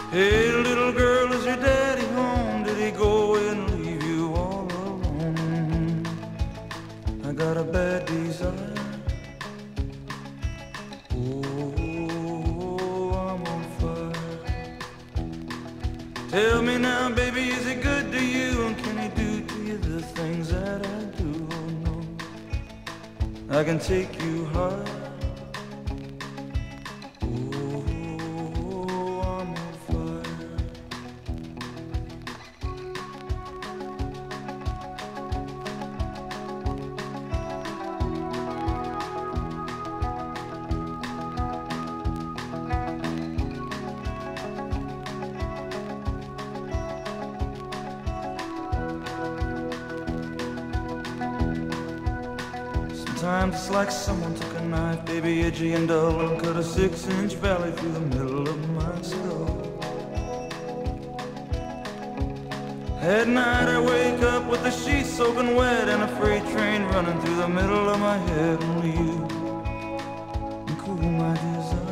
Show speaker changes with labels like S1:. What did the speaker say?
S1: Hey, little girl, is your daddy home? Did he go away and leave you all alone? I got a bad desire. Oh, I'm on fire. Tell me now, baby, is he good to you? And can he do to you the things that I do? Oh, no, I can take you high. Sometimes it's like someone took a knife, baby, edgy and dull, and cut a 6-inch valley through the middle of my skull. At night I wake up with the sheets soaking wet and a freight train running through the middle of my head. Only you can cool my desire.